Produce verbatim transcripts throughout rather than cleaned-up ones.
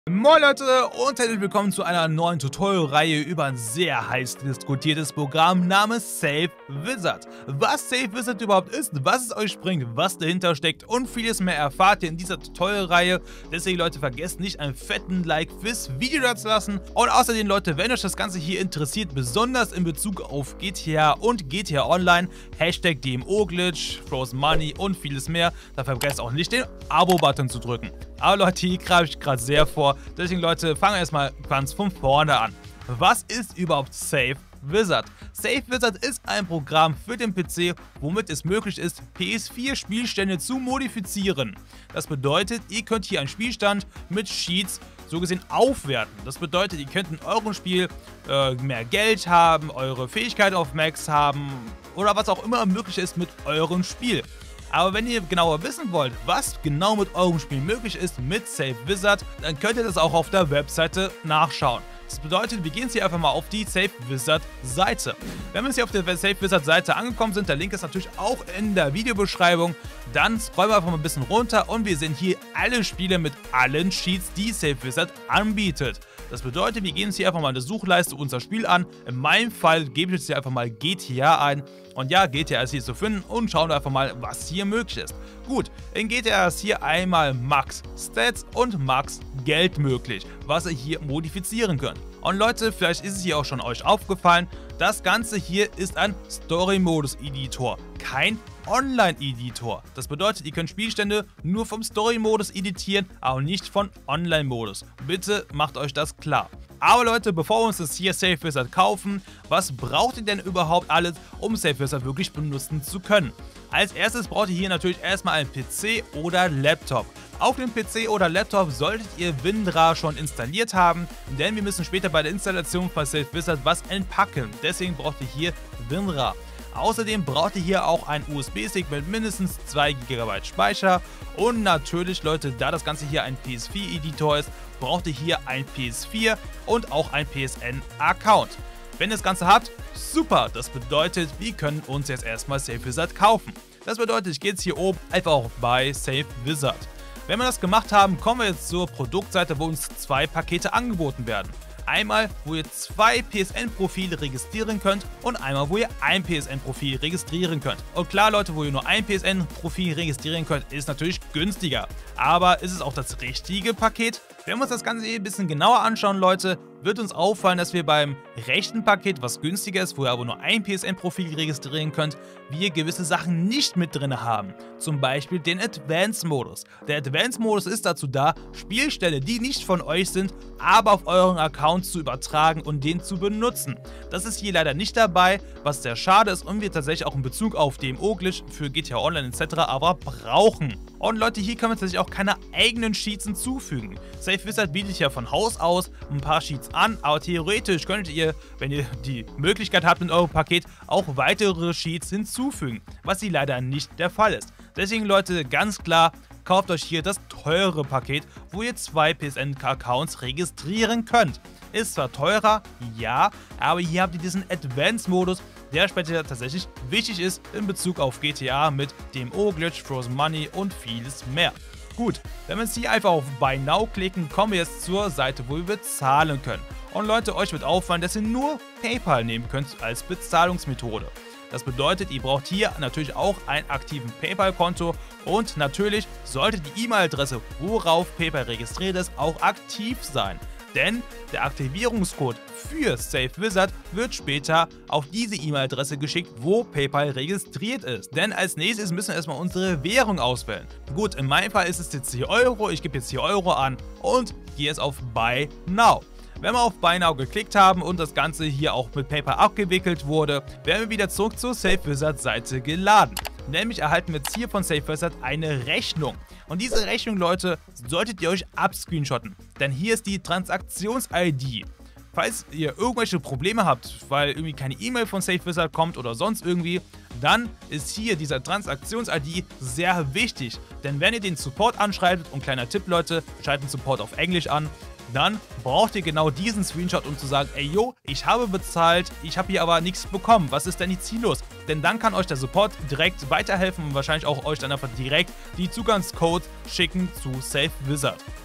Moin Leute und herzlich willkommen zu einer neuen Tutorial-Reihe über ein sehr heiß diskutiertes Programm namens SafeWizard. Was SafeWizard überhaupt ist, was es euch bringt, was dahinter steckt und vieles mehr erfahrt ihr in dieser Tutorial-Reihe. Deswegen Leute, vergesst nicht einen fetten Like fürs Video da zu lassen. Und außerdem Leute, wenn euch das Ganze hier interessiert, besonders in Bezug auf G T A und G T A Online, Hashtag D M O-Glitch, Frozen Money und vieles mehr, dann vergesst auch nicht den Abo-Button zu drücken. Aber Leute, hier greife ich gerade sehr vor. Deswegen Leute, fangen wir erstmal ganz von vorne an. Was ist überhaupt SafeWizard? SafeWizard ist ein Programm für den P C, womit es möglich ist, P S vier Spielstände zu modifizieren. Das bedeutet, ihr könnt hier einen Spielstand mit Cheats so gesehen aufwerten. Das bedeutet, ihr könnt in eurem Spiel äh, mehr Geld haben, eure Fähigkeit auf Max haben oder was auch immer möglich ist mit eurem Spiel. Aber wenn ihr genauer wissen wollt, was genau mit eurem Spiel möglich ist mit SafeWizard, dann könnt ihr das auch auf der Webseite nachschauen. Das bedeutet, wir gehen jetzt hier einfach mal auf die SafeWizard-Seite. Wenn wir jetzt hier auf der SafeWizard-Seite angekommen sind, der Link ist natürlich auch in der Videobeschreibung, dann scrollen wir einfach mal ein bisschen runter und wir sehen hier alle Spiele mit allen Cheats, die SafeWizard anbietet. Das bedeutet, wir gehen jetzt hier einfach mal in der Suchleiste unser Spiel an. In meinem Fall gebe ich jetzt hier einfach mal G T A ein. Und ja, G T A ist hier zu finden und schauen wir einfach mal, was hier möglich ist. Gut, in G T A ist hier einmal Max Stats und Max Geld möglich, was ihr hier modifizieren könnt. Und Leute, vielleicht ist es hier auch schon euch aufgefallen, das Ganze hier ist ein Story-Modus-Editor, kein Online-Editor. Das bedeutet, ihr könnt Spielstände nur vom Story-Modus editieren, aber nicht von Online-Modus. Bitte macht euch das klar. Aber Leute, bevor wir uns das hier SafeWizard kaufen, was braucht ihr denn überhaupt alles, um SafeWizard wirklich benutzen zu können? Als erstes braucht ihr hier natürlich erstmal einen P C oder Laptop. Auf dem P C oder Laptop solltet ihr WinRAR schon installiert haben, denn wir müssen später bei der Installation von SafeWizard was entpacken. Deswegen braucht ihr hier WinRAR. Außerdem braucht ihr hier auch einen U S B-Stick mit mindestens zwei Gigabyte Speicher und natürlich Leute, da das Ganze hier ein P S vier Editor ist, braucht ihr hier ein P S vier und auch ein P S N-Account. Wenn ihr das Ganze habt, super, das bedeutet, wir können uns jetzt erstmal SafeWizard kaufen. Das bedeutet, ich gehe jetzt hier oben einfach auf bei SafeWizard. Wenn wir das gemacht haben, kommen wir jetzt zur Produktseite, wo uns zwei Pakete angeboten werden. Einmal, wo ihr zwei P S N-Profile registrieren könnt und einmal, wo ihr ein P S N-Profil registrieren könnt. Und klar, Leute, wo ihr nur ein P S N-Profil registrieren könnt, ist natürlich günstiger. Aber ist es auch das richtige Paket? Wenn wir uns das Ganze hier ein bisschen genauer anschauen, Leute, wird uns auffallen, dass wir beim rechten Paket, was günstiger ist, wo ihr aber nur ein P S N-Profil registrieren könnt, wir gewisse Sachen nicht mit drin haben. Zum Beispiel den Advanced-Modus. Der Advanced-Modus ist dazu da, Spielstände, die nicht von euch sind, aber auf euren Account zu übertragen und den zu benutzen. Das ist hier leider nicht dabei, was sehr schade ist und wir tatsächlich auch in Bezug auf D M O-Glitch für G T A Online et cetera aber brauchen. Und Leute, hier können wir tatsächlich auch keine eigenen Cheats hinzufügen. SafeWizard bietet ja von Haus aus ein paar Cheats an, aber theoretisch könntet ihr, wenn ihr die Möglichkeit habt in eurem Paket, auch weitere Cheats hinzufügen, was hier leider nicht der Fall ist. Deswegen Leute, ganz klar, kauft euch hier das teure Paket, wo ihr zwei P S N-Accounts registrieren könnt. Ist zwar teurer, ja, aber hier habt ihr diesen Advanced-Modus, der später tatsächlich wichtig ist in Bezug auf G T A mit D M O-Glitch, Frozen Money und vieles mehr. Gut, wenn wir jetzt hier einfach auf Buy Now klicken, kommen wir jetzt zur Seite, wo wir bezahlen können. Und Leute, euch wird auffallen, dass ihr nur PayPal nehmen könnt als Bezahlungsmethode. Das bedeutet, ihr braucht hier natürlich auch ein aktives PayPal-Konto und natürlich sollte die E-Mail-Adresse, worauf PayPal registriert ist, auch aktiv sein. Denn der Aktivierungscode für SafeWizard wird später auf diese E-Mail-Adresse geschickt, wo PayPal registriert ist. Denn als nächstes müssen wir erstmal unsere Währung auswählen. Gut, in meinem Fall ist es jetzt hier Euro, ich gebe jetzt hier Euro an und gehe jetzt auf Buy Now. Wenn wir auf Buy Now geklickt haben und das Ganze hier auch mit PayPal abgewickelt wurde, werden wir wieder zurück zur SafeWizard-Seite geladen. Nämlich erhalten wir jetzt hier von SafeWizard eine Rechnung. Und diese Rechnung, Leute, solltet ihr euch abscreenshotten. Denn hier ist die Transaktions-I D. Falls ihr irgendwelche Probleme habt, weil irgendwie keine E-Mail von SafeWizard kommt oder sonst irgendwie, dann ist hier dieser Transaktions-I D sehr wichtig. Denn wenn ihr den Support anschreibt, und kleiner Tipp, Leute, schaltet den Support auf Englisch an, dann braucht ihr genau diesen Screenshot, um zu sagen, ey yo, ich habe bezahlt, ich habe hier aber nichts bekommen, was ist denn jetzt hier los? Denn dann kann euch der Support direkt weiterhelfen und wahrscheinlich auch euch dann einfach direkt die Zugangscodes schicken zu SafeWizard.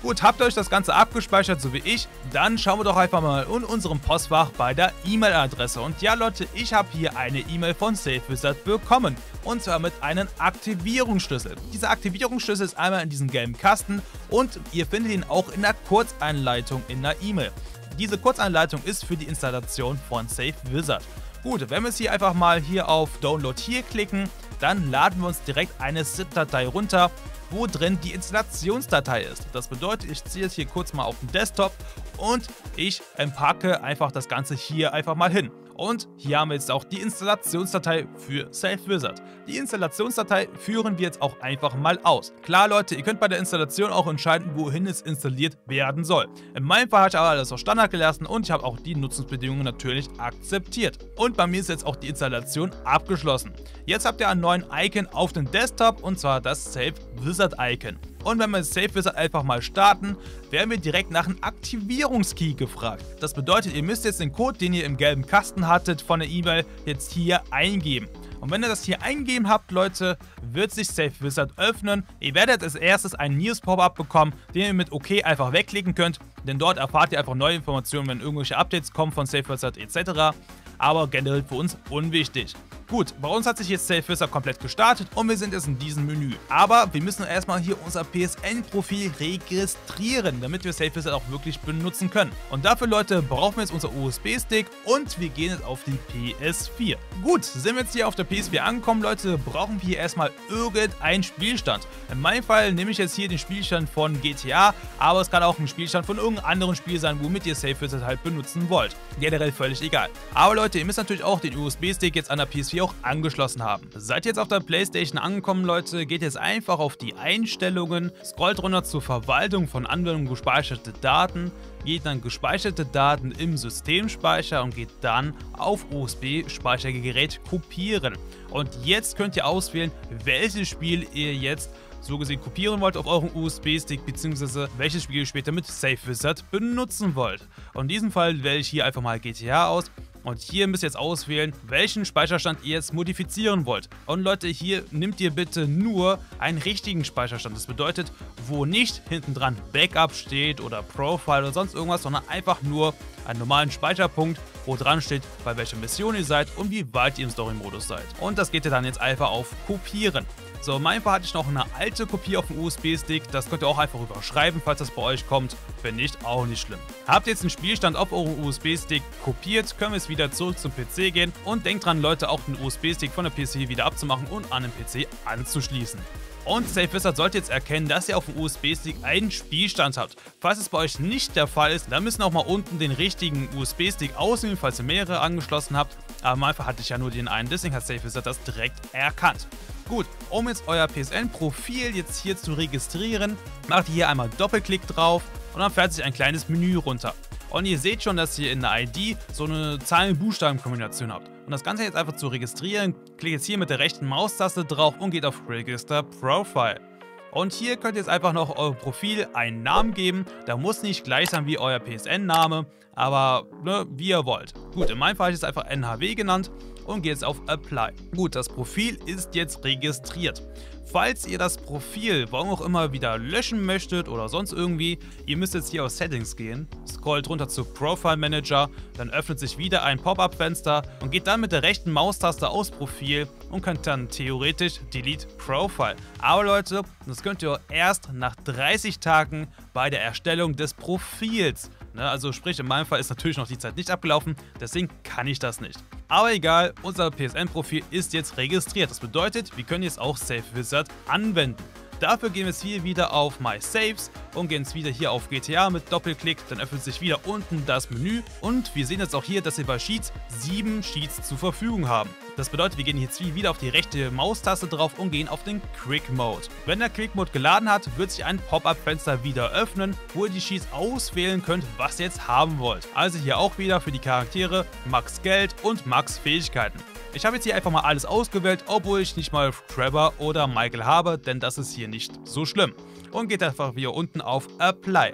Gut, habt ihr euch das Ganze abgespeichert, so wie ich? Dann schauen wir doch einfach mal in unserem Postfach bei der E-Mail-Adresse. Und ja Leute, ich habe hier eine E-Mail von SafeWizard bekommen. Und zwar mit einem Aktivierungsschlüssel. Dieser Aktivierungsschlüssel ist einmal in diesem gelben Kasten und ihr findet ihn auch in der Kurzeinleitung in der E-Mail. Diese Kurzeinleitung ist für die Installation von SafeWizard. Gut, wenn wir jetzt hier einfach mal hier auf Download hier klicken, dann laden wir uns direkt eine ZIP-Datei runter, wo drin die Installationsdatei ist. Das bedeutet, ich ziehe jetzt hier kurz mal auf den Desktop und ich empacke einfach das Ganze hier einfach mal hin. Und hier haben wir jetzt auch die Installationsdatei für SafeWizard. Die Installationsdatei führen wir jetzt auch einfach mal aus. Klar Leute, ihr könnt bei der Installation auch entscheiden, wohin es installiert werden soll. In meinem Fall habe ich aber alles auf Standard gelassen und ich habe auch die Nutzungsbedingungen natürlich akzeptiert. Und bei mir ist jetzt auch die Installation abgeschlossen. Jetzt habt ihr einen neuen Icon auf dem Desktop und zwar das SafeWizard Icon. Und wenn wir SafeWizard einfach mal starten, werden wir direkt nach einem Aktivierungskey gefragt. Das bedeutet, ihr müsst jetzt den Code, den ihr im gelben Kasten hattet von der E-Mail, jetzt hier eingeben. Und wenn ihr das hier eingegeben habt, Leute, wird sich SafeWizard öffnen. Ihr werdet als erstes einen News-Pop-Up bekommen, den ihr mit OK einfach wegklicken könnt. Denn dort erfahrt ihr einfach neue Informationen, wenn irgendwelche Updates kommen von SafeWizard et cetera. Aber generell für uns unwichtig. Gut, bei uns hat sich jetzt SafeWizard komplett gestartet und wir sind jetzt in diesem Menü. Aber wir müssen erstmal hier unser P S N-Profil registrieren, damit wir SafeWizard auch wirklich benutzen können. Und dafür, Leute, brauchen wir jetzt unser U S B-Stick und wir gehen jetzt auf die P S vier. Gut, sind wir jetzt hier auf der P S vier angekommen, Leute, brauchen wir hier erstmal irgendeinen Spielstand. In meinem Fall nehme ich jetzt hier den Spielstand von G T A, aber es kann auch ein Spielstand von irgendeinem anderen Spiel sein, womit ihr SafeWizard halt benutzen wollt. Generell völlig egal. Aber Leute, ihr müsst natürlich auch den U S B-Stick jetzt an der P S vier auch angeschlossen haben. Seid ihr jetzt auf der PlayStation angekommen, Leute, geht jetzt einfach auf die Einstellungen, scrollt runter zur Verwaltung von Anwendungen gespeicherte Daten, geht dann gespeicherte Daten im Systemspeicher und geht dann auf U S B-Speichergerät kopieren. Und jetzt könnt ihr auswählen, welches Spiel ihr jetzt so gesehen kopieren wollt auf euren U S B-Stick, beziehungsweise welches Spiel ihr später mit SafeWizard benutzen wollt. Und in diesem Fall wähle ich hier einfach mal G T A aus. Und hier müsst ihr jetzt auswählen, welchen Speicherstand ihr jetzt modifizieren wollt. Und Leute, hier nehmt ihr bitte nur einen richtigen Speicherstand. Das bedeutet, wo nicht hinten dran Backup steht oder Profile oder sonst irgendwas, sondern einfach nur einen normalen Speicherpunkt, wo dran steht, bei welcher Mission ihr seid und wie weit ihr im Story-Modus seid. Und das geht ihr dann jetzt einfach auf Kopieren. So, in meinem Fall hatte ich noch eine alte Kopie auf dem U S B-Stick. Das könnt ihr auch einfach überschreiben, falls das bei euch kommt. Wenn nicht, auch nicht schlimm. Habt ihr jetzt einen Spielstand auf eurem U S B-Stick kopiert, können wir jetzt wieder zurück zum P C gehen. Und denkt dran, Leute, auch den U S B-Stick von der P C wieder abzumachen und an den P C anzuschließen. Und SafeWizard sollte jetzt erkennen, dass ihr auf dem U S B-Stick einen Spielstand habt. Falls es bei euch nicht der Fall ist, dann müssen auch mal unten den richtigen U S B-Stick auswählen, falls ihr mehrere angeschlossen habt. Aber in meinem Fall hatte ich ja nur den einen, deswegen hat SafeWizard das direkt erkannt. Gut, um jetzt euer P S N-Profil jetzt hier zu registrieren, macht ihr hier einmal Doppelklick drauf und dann fährt sich ein kleines Menü runter. Und ihr seht schon, dass ihr in der I D so eine Zahlen-Buchstaben-Kombination habt. Um das Ganze jetzt einfach zu registrieren, klickt jetzt hier mit der rechten Maustaste drauf und geht auf Register Profile. Und hier könnt ihr jetzt einfach noch eurem Profil einen Namen geben. Der muss nicht gleich sein wie euer P S N-Name, aber ne, wie ihr wollt. Gut, in meinem Fall habe ich es einfach N H W genannt und gehe jetzt auf Apply. Gut, das Profil ist jetzt registriert. Falls ihr das Profil, warum auch immer, wieder löschen möchtet oder sonst irgendwie, ihr müsst jetzt hier auf Settings gehen, scrollt runter zu Profile Manager, dann öffnet sich wieder ein Pop-up-Fenster und geht dann mit der rechten Maustaste aus Profil und könnt dann theoretisch Delete Profile. Aber Leute, das könnt ihr erst nach dreißig Tagen bei der Erstellung des Profils. Ne, also sprich, in meinem Fall ist natürlich noch die Zeit nicht abgelaufen, deswegen kann ich das nicht. Aber egal, unser P S N-Profil ist jetzt registriert. Das bedeutet, wir können jetzt auch SafeWizard anwenden. Dafür gehen wir jetzt hier wieder auf My Saves und gehen jetzt wieder hier auf G T A mit Doppelklick. Dann öffnet sich wieder unten das Menü und wir sehen jetzt auch hier, dass wir bei Sheets sieben Sheets zur Verfügung haben. Das bedeutet, wir gehen jetzt wieder auf die rechte Maustaste drauf und gehen auf den Quick Mode. Wenn der Quick Mode geladen hat, wird sich ein Pop-up-Fenster wieder öffnen, wo ihr die Sheets auswählen könnt, was ihr jetzt haben wollt. Also hier auch wieder für die Charaktere Max Geld und Max Fähigkeiten. Ich habe jetzt hier einfach mal alles ausgewählt, obwohl ich nicht mal Trevor oder Michael habe, denn das ist hier nicht so schlimm. Und geht einfach wieder unten auf Apply.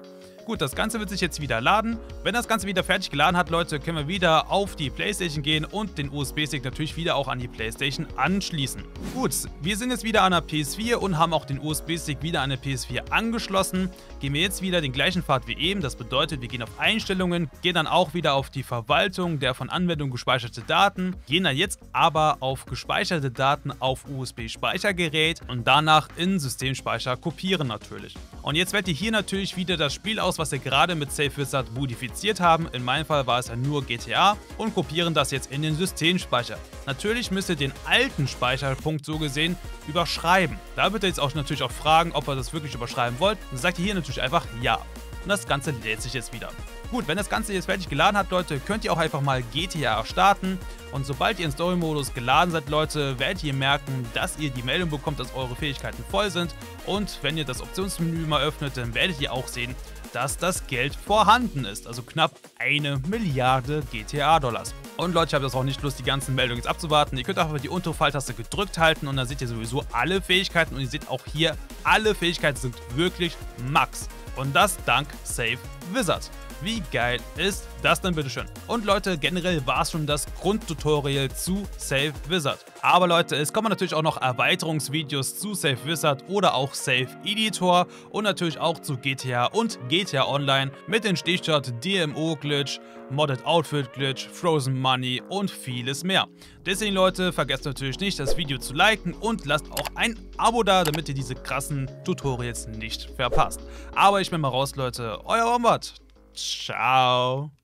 Gut, das Ganze wird sich jetzt wieder laden. Wenn das Ganze wieder fertig geladen hat, Leute, können wir wieder auf die PlayStation gehen und den U S B-Stick natürlich wieder auch an die PlayStation anschließen. Gut, wir sind jetzt wieder an der P S vier und haben auch den U S B-Stick wieder an der P S vier angeschlossen. Gehen wir jetzt wieder den gleichen Pfad wie eben. Das bedeutet, wir gehen auf Einstellungen, gehen dann auch wieder auf die Verwaltung der von Anwendung gespeicherte Daten, gehen dann jetzt aber auf gespeicherte Daten auf U S B-Speichergerät und danach in Systemspeicher kopieren natürlich. Und jetzt wählt ihr hier natürlich wieder das Spiel aus, was wir gerade mit SafeWizard modifiziert haben. In meinem Fall war es ja nur G T A und kopieren das jetzt in den Systemspeicher. Natürlich müsst ihr den alten Speicherpunkt so gesehen überschreiben. Da wird ihr jetzt auch natürlich auch fragen, ob ihr das wirklich überschreiben wollt. Dann sagt ihr hier natürlich einfach ja. Und das Ganze lädt sich jetzt wieder. Gut, wenn das Ganze jetzt fertig geladen hat, Leute, könnt ihr auch einfach mal G T A starten. Und sobald ihr in Story-Modus geladen seid, Leute, werdet ihr merken, dass ihr die Meldung bekommt, dass eure Fähigkeiten voll sind. Und wenn ihr das Optionsmenü mal öffnet, dann werdet ihr auch sehen, dass das Geld vorhanden ist. Also knapp eine Milliarde G T A-Dollars. Und Leute, ich habe das auch nicht Lust, die ganzen Meldungen jetzt abzuwarten. Ihr könnt einfach die untere Pfeiltaste gedrückt halten und dann seht ihr sowieso alle Fähigkeiten. Und ihr seht auch hier, alle Fähigkeiten sind wirklich Max. Und das dank SafeWizard. Wie geil ist das denn bitteschön? Und Leute, generell war es schon das Grundtutorial zu SafeWizard. Aber Leute, es kommen natürlich auch noch Erweiterungsvideos zu SafeWizard oder auch SafeEditor und natürlich auch zu G T A und G T A Online mit den Stichwort D M O-Glitch, Modded Outfit Glitch, Frozen Money und vieles mehr. Deswegen Leute, vergesst natürlich nicht, das Video zu liken und lasst auch ein Abo da, damit ihr diese krassen Tutorials nicht verpasst. Aber ich bin mal raus, Leute. Euer Wombat. Ciao.